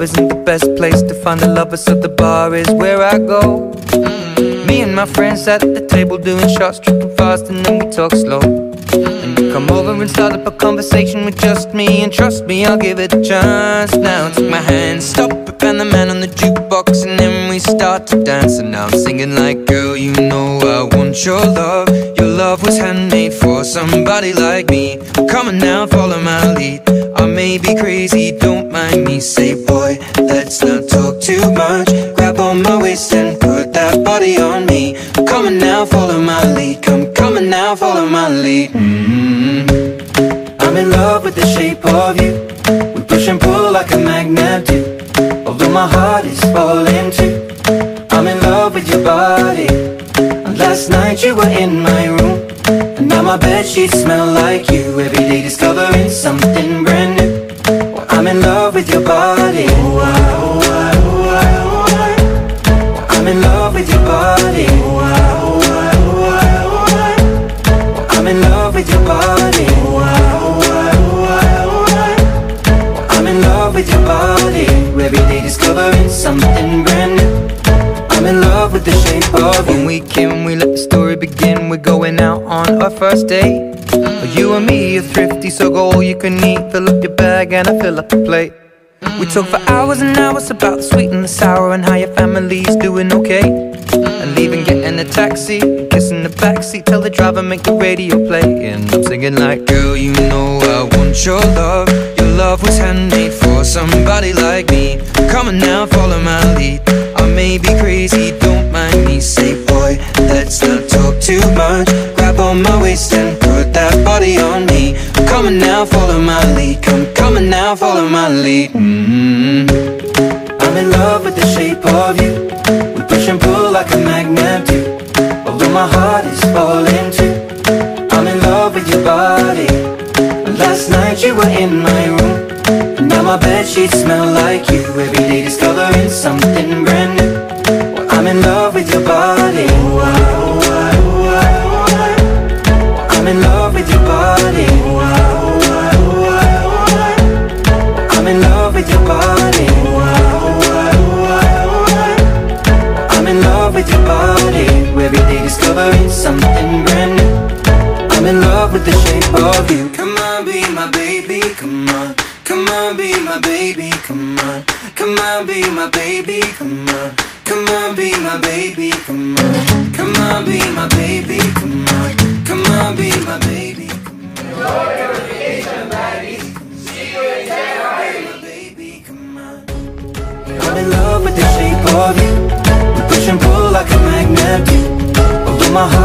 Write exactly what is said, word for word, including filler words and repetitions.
isn't the best place to find the lovers, so the bar is where I go. mm. Me and my friends at the table doing shots, tripping fast, and then we talk slow. And you come over and start up a conversation with just me, and trust me, I'll give it a chance. Now take my hand, stop it, and the man on the jukebox, and then we start to dance. And now I'm singing like, girl, you know I want your love. Your love was handmade for somebody like me. Come on now, follow my lead. I may be crazy, don't mind me. Say, boy, let's not talk too much. Grab on my waist and put that body on me. Come on now, follow my lead. Come, come on now, follow my lead. mm-hmm. I'm in love with the shape of you. We push and pull like a magnet do. Although my heart is falling too, I'm in love with your body. And last night you were in my room, and now my bedsheets smell like you. Every day discovering something brand new. Well, I'm in love with your body. Oh, I, oh, I, oh, I, oh, I. Well, I'm in love with your body. Oh, I, oh, I, oh, I, oh, I. Well, I'm in love with your body. Oh, I, oh, I, oh, I, oh, I. Well, I'm in love with your body. Every day discovering something brand new. I'm in love with the shape of you. When we came, we let the story begin. We're going out on our first date. mm. You and me are thrifty, so go all you can eat. Fill up your bag and I fill up the plate. mm. We talk for hours and hours about the sweet and the sour, and how your family's doing okay. mm. And leaving, getting a taxi, kissing the backseat, tell the driver make the radio play. And I'm singing like, girl, you know I want your love. Your love was handmade for somebody like me. Come on now, follow my lead. I may be crazy, don't mind me. Say, boy, let's not talk too much. Grab on my waist and put that body on me. Come on now, follow my lead. Come, come on now, follow my lead. mm-hmm. I'm in love with the shape of you. We push and pull like a magnet do. Although my heart is falling too, I'm in love with your body. Last night you were in my room, and now my bedsheets smell like you. Every day discovering something brand new. Well, I'm in love with your body. Oh, I, oh, I, oh, I, oh, I. Well, I'm in love with your body. Oh, I, oh, I, oh, I, oh, I. Well, I'm in love with your body. Oh, I, oh, I, oh, I, oh, I. Well, I'm in love with your body. Every day discovering something brand new. I'm in love with the shape of you. Come on, be my baby, come on. Come on, be my baby, come on. Come on, be my baby, come on. Come on, be my baby, come on. Come on, be my baby, come on. Come on, be my baby, come on. Enjoy your vacation, ladies. See you in January. I'm in love with the shape of you. We push and pull like a magnet do. Although my heart